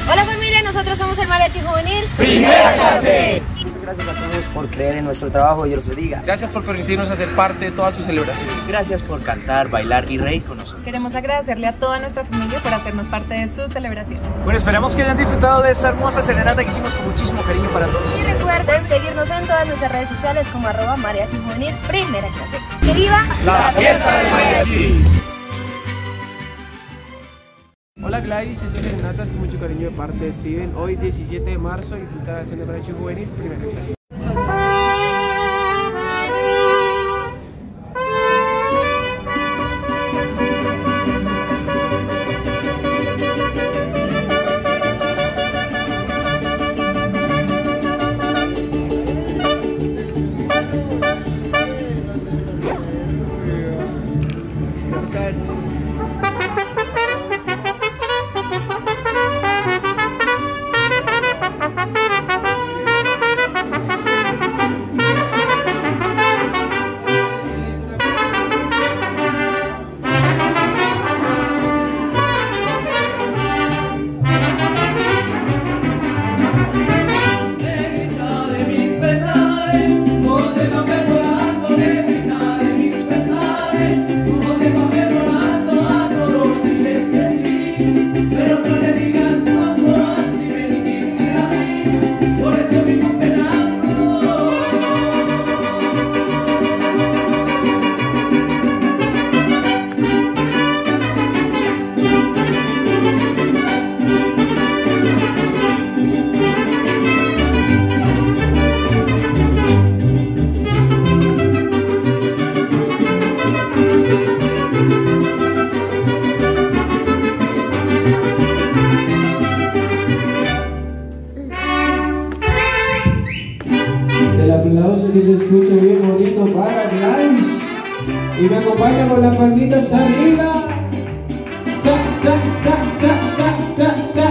Hola familia, nosotros somos el Mariachi Juvenil Primera Clase. Muchas gracias a todos por creer en nuestro trabajo, Dios los bendiga. Gracias por permitirnos hacer parte de todas sus celebraciones. Gracias por cantar, bailar y reír con nosotros. Queremos agradecerle a toda nuestra familia por hacernos parte de sus celebraciones. Bueno, esperamos que hayan disfrutado de esta hermosa serenata que hicimos con muchísimo cariño para todos. y recuerden seguirnos en todas nuestras redes sociales como @Mariachi Juvenil Primera Clase. ¡Que viva La fiesta del mariachi! Hola Gladys, esta serenata es con mucho cariño de parte de Steven. Hoy 17 de marzo disfruta la canción de Mariachi Juvenil Primera Clase. El aplauso que se escucha bien bonito para Gladys. Y me acompaña con las palmitas arriba. Cha, cha, cha, cha, cha, cha, cha.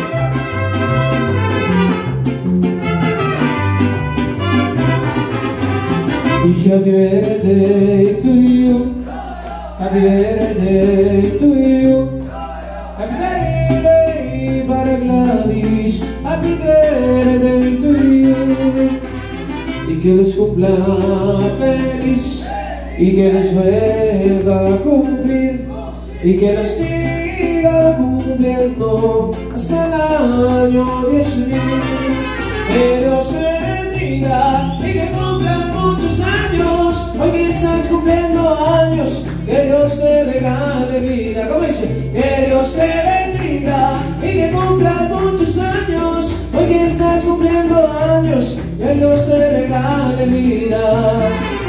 Y happy birthday to you. Happy birthday to you. Happy birthday para Gladys. Happy birthday to you. Y que los cumpla feliz, y que los vuelva a cumplir, y que los siga cumpliendo hasta el año 10.000. Que Dios te bendiga y que cumplan muchos años. Hoy que estás cumpliendo años, que Dios te regale vida. ¿Cómo dice? Que Dios te bendiga y que cumplan muchos años. Hoy que estás cumpliendo años, que Dios te regale vida.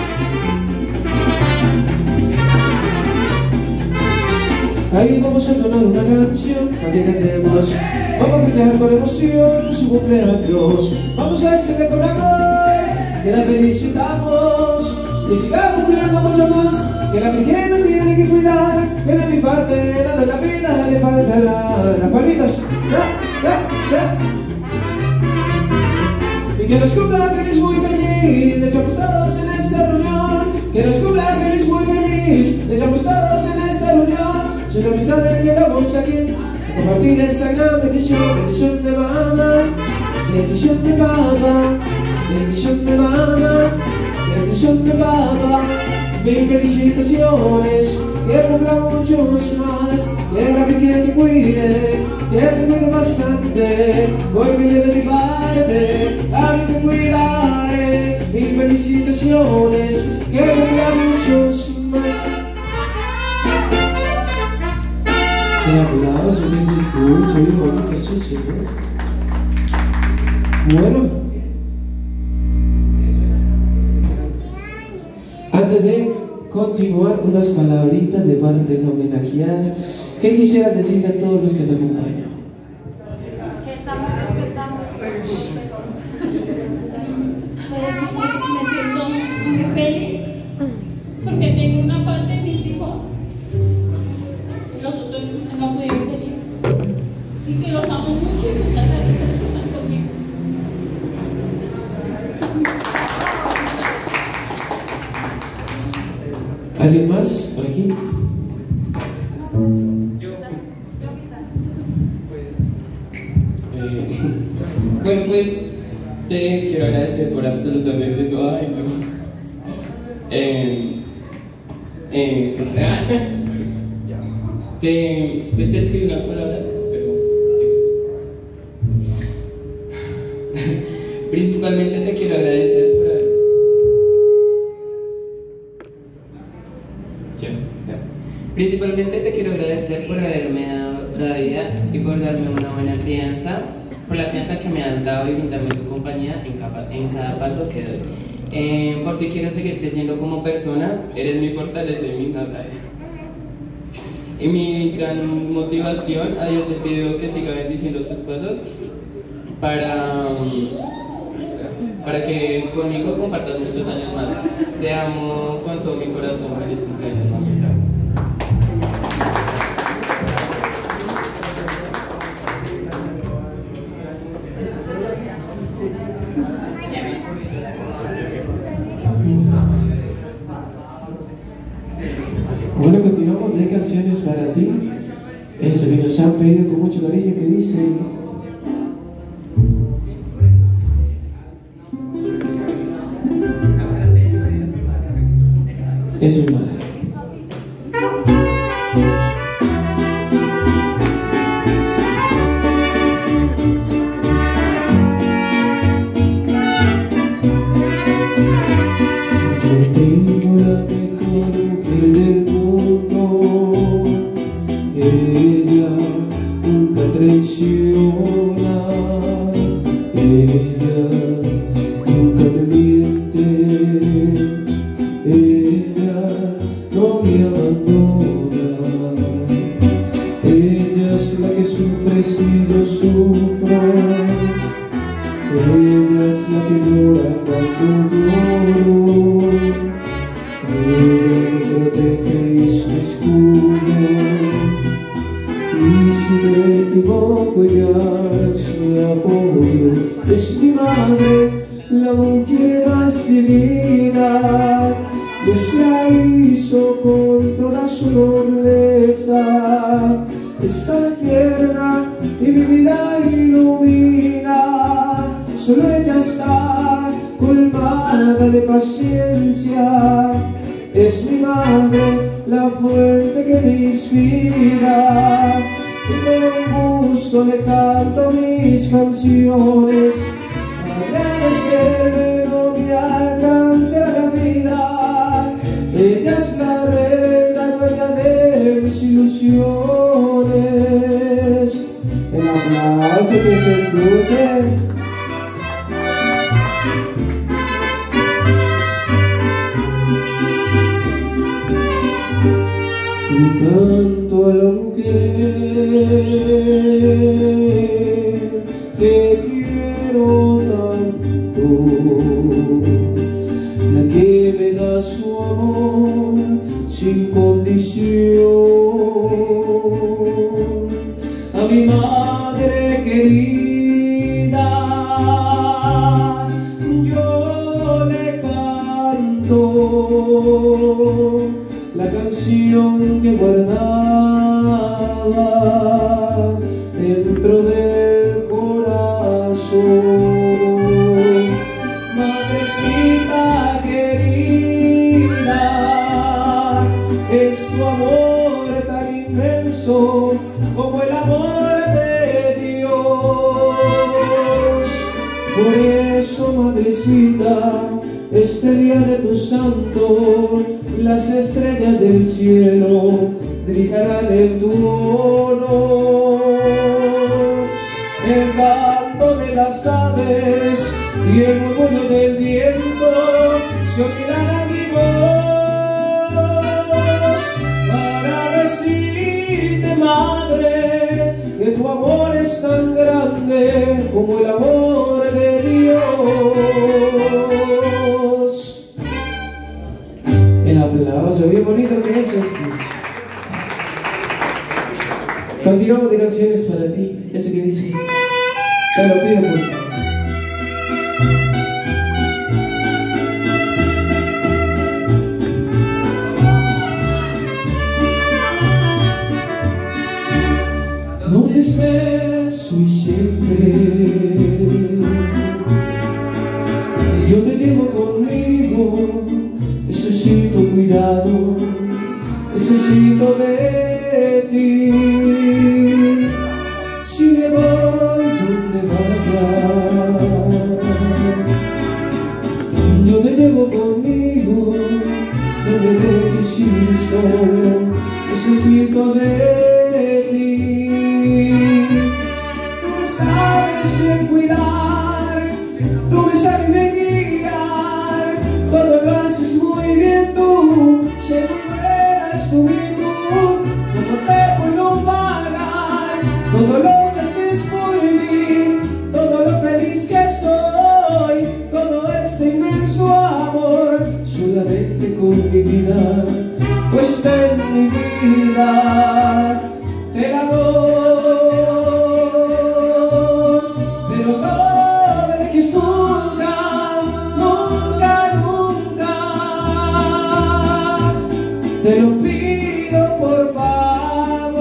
Ahí vamos a tomar una canción para que cantemos. Vamos a festejar con emoción su cumpleaños. Vamos a decirle con amor que la felicitamos. Que siga cumpliendo mucho más, que la Virgen no tiene que cuidar. Que de mi parte nada de la vida le faltará. Las palmitas, ya, ya, ya. Y que los cumpla feliz, muy feliz. Deseamos todos en esta reunión. Que los cumpla feliz, muy feliz. Deseamos todos en esta reunión. Sus amistades llegamos aquí a compartir esta gran bendición. Bendición de mamá, bendición de papá, bendición de mamá, bendición de papá. Mil felicitaciones, que cumpla muchos más. Que la Virgen te cuide, que te cuide bastante. Porque yo de mi parte a mí te cuidaré. Mil felicitaciones, que cumpla muchos más. El aplauso que se escucha bien bonito, sí, sí. Bueno, antes de continuar, unas palabritas de parte de la homenajeada. ¿Qué quisieras decirle a todos los que te acompañan? Que estamos empezando. Me siento muy feliz porque tengo una parte de mis hijos. Los otros no han podido venir. Y que los amo mucho y muchas gracias por estar conmigo. ¿Alguien más por aquí? Bueno, pues te quiero agradecer por absolutamente todo. Ay, no. Te escribí unas palabras, espero que principalmente te quiero agradecer por haber... Principalmente te quiero agradecer por haberme dado la vida y por darme una buena crianza, por la crianza que me has dado y brindarme tu compañía en cada paso que doy. Por ti quiero seguir creciendo como persona, eres mi fortaleza y mi batalla. Y mi gran motivación, a Dios le pido que siga bendiciendo tus pasos para que conmigo compartas muchos años más. Te amo con todo mi corazón, feliz cumpleaños, mamita. Bueno, continuamos de canciones para ti. Eso que nos han pedido con mucho cariño, que dice: es mi madre. Yo tengo la mejor mujer del mundo. Ella nunca traiciona, ella nunca me miente, ella no me abandona. Ella es la que sufre si yo sufro, ella es la que llora cuando lloro. Ella me protege y es mi escudo, y si me equivoco ella es mi apoyo. Es mi madre, la mujer más divina. Dios la hizo con toda su nobleza. Es tan tierna y mi vida ilumina. Solo ella está colmada de paciencia. Es mi madre, la fuente que me inspira. Y con gusto le canto mis canciones. Agradecerle no me alcanza la vida. Ella es la reina, dueña de mis ilusiones. El aplauso que se escuche. Le canto a la mujer que quiero tanto, la que me da su amor sin condición. A mi madre querida yo le canto la canción que guardaba dentro del corazón. Madrecita querida, es tu amor tan inmenso como el amor de Dios. Por eso, madrecita, este día de tu santo, las estrellas del cielo brillarán en tu honor. El canto de las aves y el murmullo del viento se unirán a mi voz para decirte, madre, que tu amor es tan grande como el amor de Dios. El aplauso bien bonito que es esto. Continuamos de canciones para ti. Ese que dice: te lo pido por favor. Donde estés hoy siempre sabes bien cuidar, tú me sabes bien guiar, todo lo haces muy bien tú, sé muy buena es tu virtud, no te puedo pagar, todo lo que haces por mí, todo lo feliz que soy, todo este inmenso amor, solamente con mi vida, puesta en mi vida, te la doy, pero no me dejes nunca, nunca, nunca, te lo pido por favor.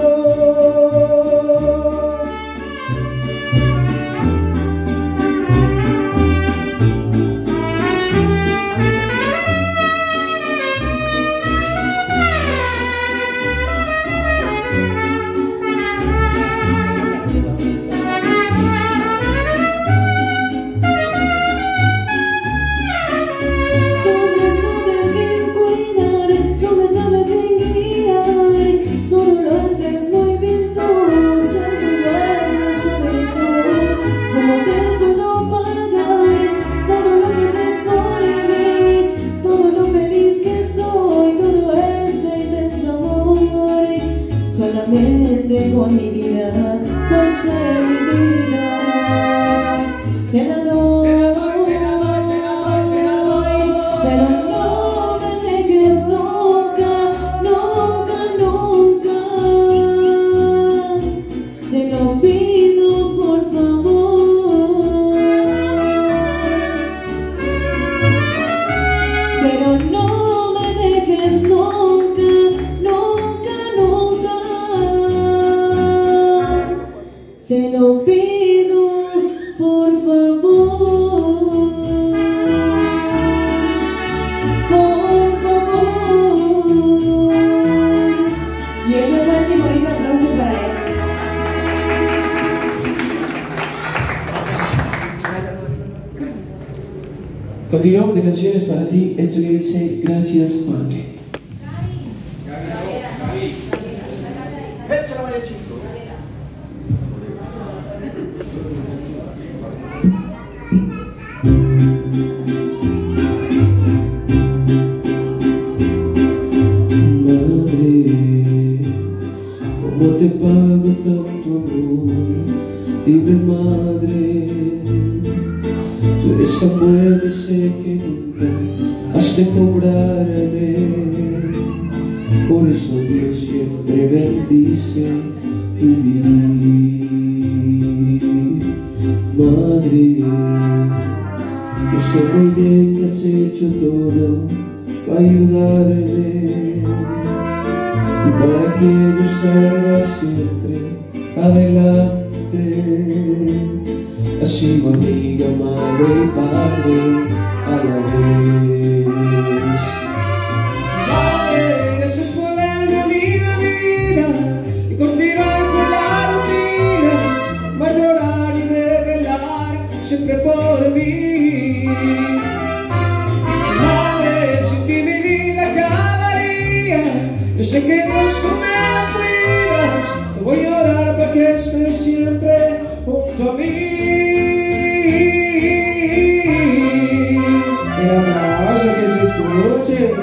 Solamente con mi vida, puesta en mi vida, te la doy, pero no me dejes nunca, nunca, nunca, te lo pido por favor, pero no me dejes nunca, nunca, nunca, te lo pido por favor, por favor. Y ese fuerte y bonito aplauso para él. Continuamos de canciones para ti, esto que dice Gracias Madre. ¿Cómo te pago tanto amor? Dime madre, tú eres tan buena y sé que nunca has de cobrarme, por eso Dios siempre bendice tu vivir. Madre, yo sé muy bien que has hecho todo para ayudarme y para que yo salga siempre adelante. Has sido amiga, madre y padre a la vez. Madre, gracias por darme a mí la vida y continuar con la rutina, va a llorar y de velar siempre por mí. Madre, sin ti mi vida acabaría, yo sé que Dios tú me cuidas, no voy a llorar para que estés siempre junto a mí. El aplauso que se escuche.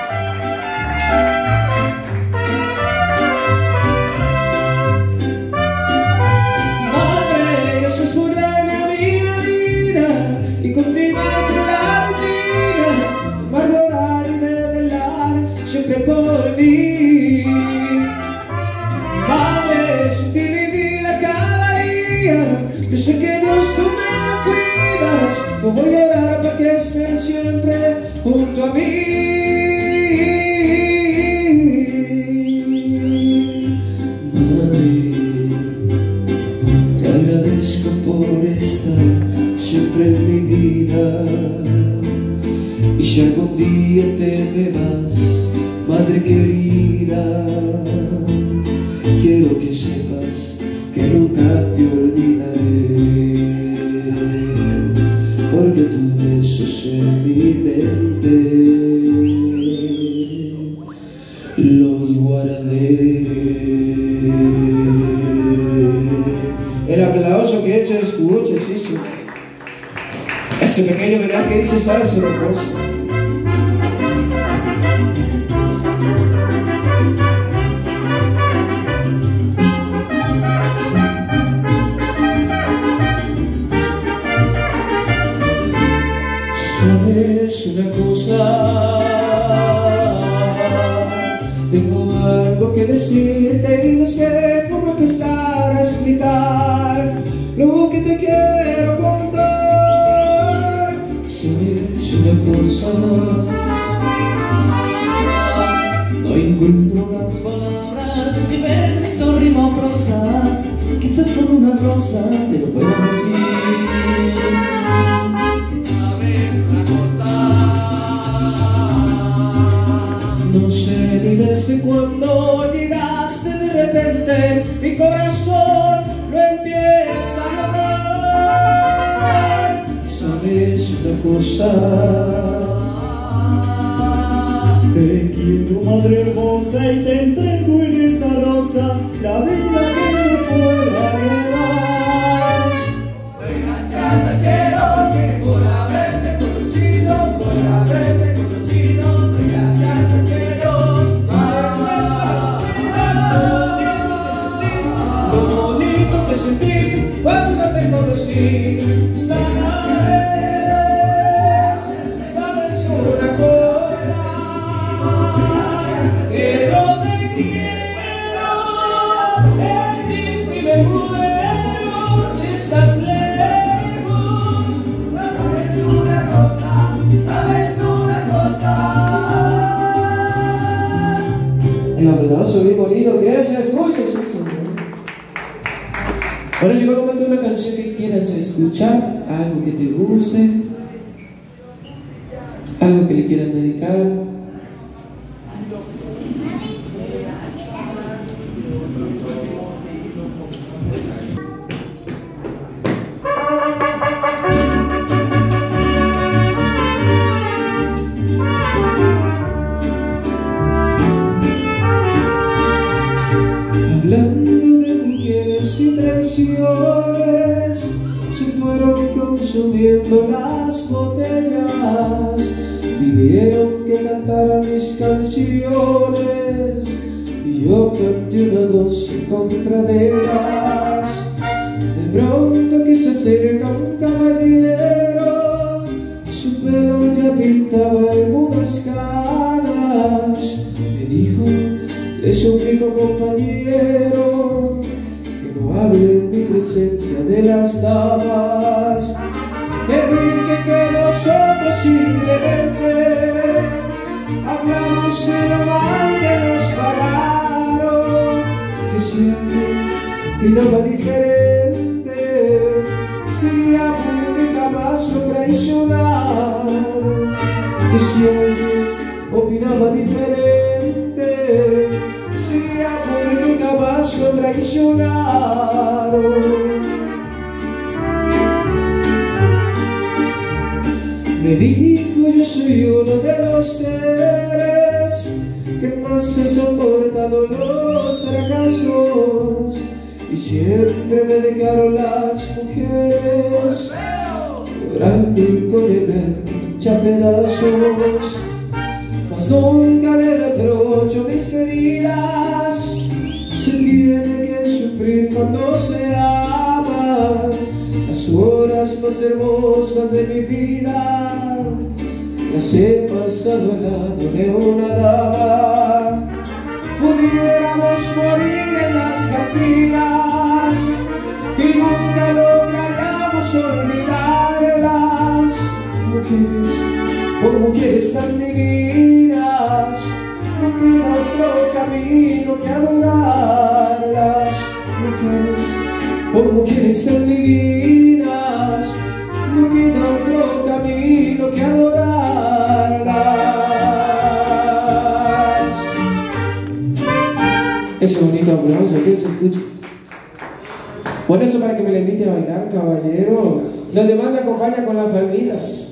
Madre, gracias por darme a mí la vida y continuar con la rutina, va a llorar y de velar siempre por mí. Madre, sin ti mi vida acabaría, yo sé que Dios tú me cuidas, no voy a llorar para que estés siempre junto a mí. Madre, te agradezco por estar siempre en mi vida, y si algún día te me vas, madre querida, quiero que sepas que nunca te olvidaré, porque tus besos en mi mente los guardé. El aplauso que se escuche, sí, sí. Ese pequeño verdad que dice, ¿sabes una cosa? ¿Sabes una cosa? Tengo algo que decirte y no sé cómo empezar a explicar lo que te quiero contar. ¿Sabes una cosa? No encuentro las palabras, ni verso, rima o prosa. Quizás con una rosa te lo puedo decir. No sé ni desde cuándo llegaste de repente, mi corazón lo empieza a lograr. ¿Sabes una cosa? Te quiero, madre hermosa, y te entrego en esta rosa la vida que me pueda llevar. Doy gracias al cielo que por haberte conocido, por haberte conocido. Doy gracias al cielo. Lo bonito que sentí cuando te conocí. Sabes una cosa, que yo te quiero, es sin ti me muero, si estás lejos. Sabes una cosa, sabes una cosa. El aplauso bien bonito que se escucha, sí, señor. Ahora llegó el momento de una canción que quieras escuchar, algo que te guste, algo que le quieras dedicar. Hablando de mujeres y traiciones, se fueron consumiendo las botellas, pidieron que cantara mis canciones y yo canté una dos en contra de ellas. De pronto quise acerca un caballero, su pelo ya pintaba algunas canas. Me dijo: le suplico, compañero, que no hable en mi presencia de las damas. Me dije que nosotros simplemente hablamos de lo mal que nos pagaron, que siempre opinaba diferente, sería porque jamás lo traicionaron, que siempre opinaba diferente, sería porque jamás lo traicionaron. Me dijo: yo soy uno de los seres que más he soportado los fracasos, y siempre me dejaron las mujeres llorando y con el alma hecha pedazos. Mas nunca le reprocho mis heridas, se tiene que sufrir cuando se ama. Las horas más hermosas de mi vida las he pasado al lado de una dama. Pudiéramos morir en las cantinas y nunca lograríamos olvidarlas. Mujeres, por mujeres tan divinas, no queda otro camino que adorarlas. Mujeres, por mujeres tan divinas, no queda otro camino que adorarlas. Ese bonito aplauso que se escucha. Bueno, eso para que me la inviten a bailar, caballero. Los demás me acompañan con las palmitas.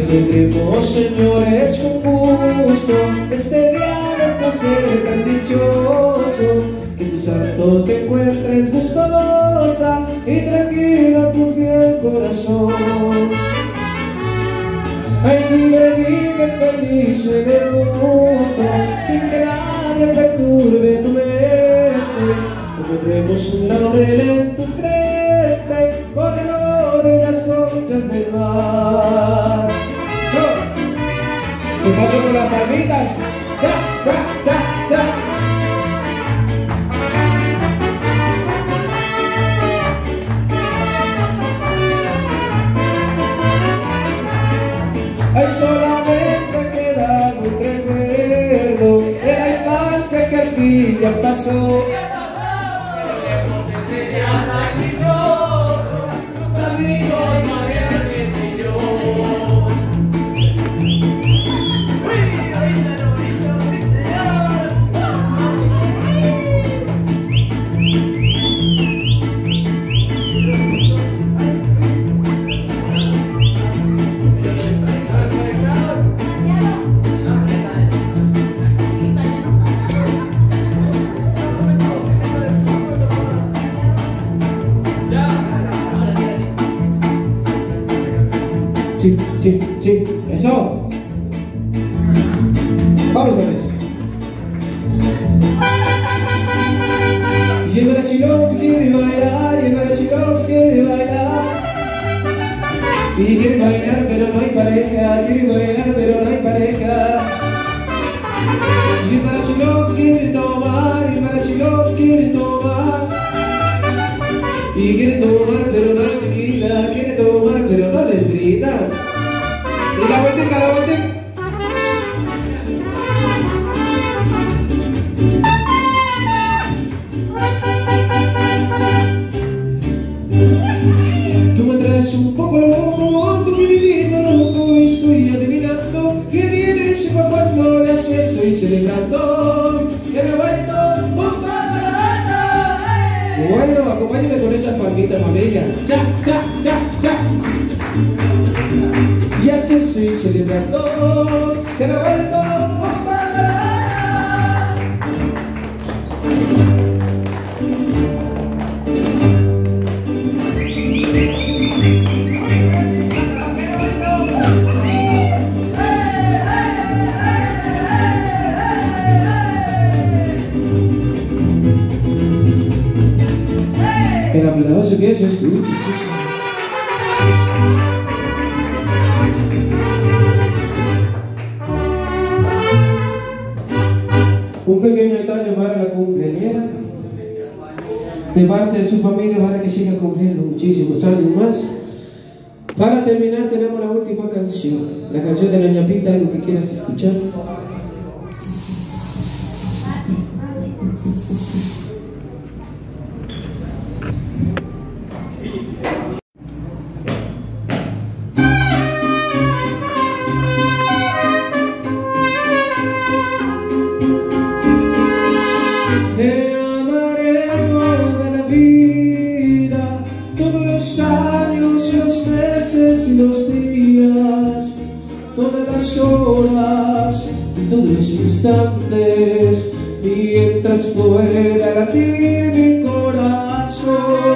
celebremos, señores, con gusto este día de placer tan dichoso, que tu santo te encuentres gustosa y tranquila tu fiel corazón. Ay, vive feliz en el mundo, sin que nadie perturbe tu mente. Pondremos un laurel en tu frente, con el oro y las conchas del mar. Me paso con las palmitas. Ya, ya, ya, ya. Hay solamente queda un recuerdo de la infancia que al fin ya pasó. Celebremos este día tan dichoso, tus amigos Mariachi y yo. Sí, sí, sí, eso. Vamos con eso. Y el barachilón quiere bailar, y el barachilón quiere bailar. Y quiere bailar pero no hay pareja, quiere bailar pero no hay pareja. Y el barachilón quiere tomar, y el barachilón quiere tomar. Y quiere tomar pero no le tequila, quiere tomar pero no le brinda. Y la vueltica, la vueltica. Tú me traes un poco loco, tú que vivito loco, y estoy adivinando que vienes y cuando ya así estoy celebrando que me he vuelto un patarata. Bueno, acompáñame con esas palmitas, familia. Ya, ya, ya, ya. Y así estoy celebrando que me he vuelto un patarata. El aplauso que se escucha, un pequeño detalle para la cumpleañera, de parte de su familia, para que siga cumpliendo muchísimos años más. Para terminar tenemos la última canción, la canción de la ñapita, algo que quieras escuchar. Te amaré toda la vida, todos los años, los meses y los días, todas las horas y todos los instantes, mientras pueda latir mi corazón.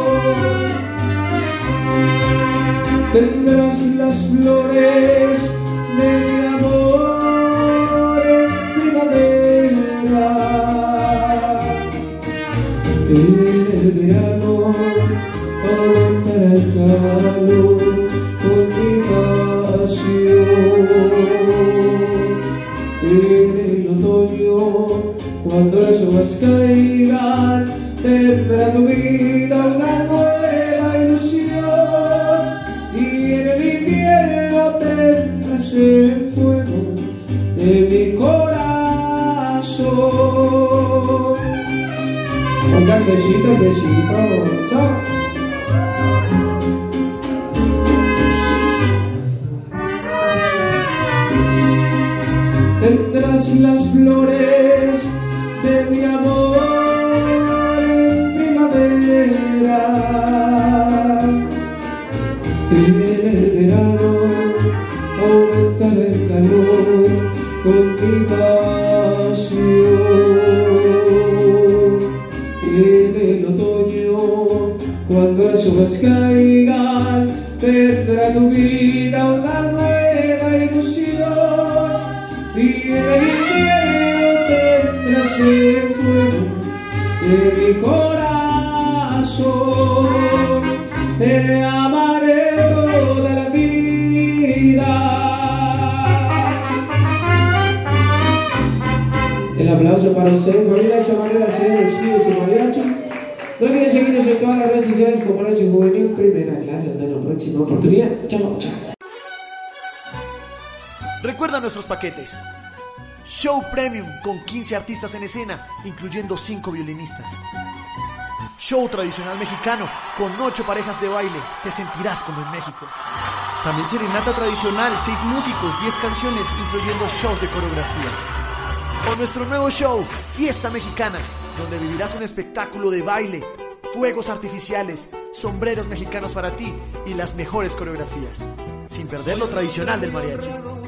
Tendrás las flores de mi amor en primavera. En el verano aumentará el calor con mi pasión. En el otoño, cuando las hojas caigan, tendrá tu vida una nueva ilusión. Y en el invierno tendrás el fuego de mi corazón. Oigan, besito, besito. Chao. Tendrás las flores de mi amor en primavera. En el verano tendrá tu vida una nueva ilusión y en el infierno tendrás el fuego de mi corazón. Te amaré toda la vida. El aplauso para ustedes, familia. De esa manera se despide su mariachi. No olviden seguirnos en todas las redes sociales como Mariachi Juvenil Primera Clase. Hasta la próxima oportunidad. Chao, chao. Recuerda nuestros paquetes. Show Premium con 15 artistas en escena, incluyendo 5 violinistas. Show tradicional mexicano con 8 parejas de baile. Te sentirás como en México. También serenata tradicional, 6 músicos, 10 canciones, incluyendo shows de coreografías. O nuestro nuevo show, Fiesta Mexicana, donde vivirás un espectáculo de baile, fuegos artificiales, sombreros mexicanos para ti y las mejores coreografías, sin perder lo tradicional del mariachi.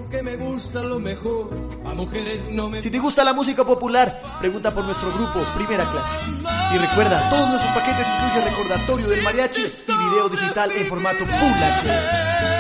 Si te gusta la música popular, pregunta por nuestro grupo Primera Clase. Y recuerda, todos nuestros paquetes incluyen recordatorio del mariachi y video digital en formato Full HD.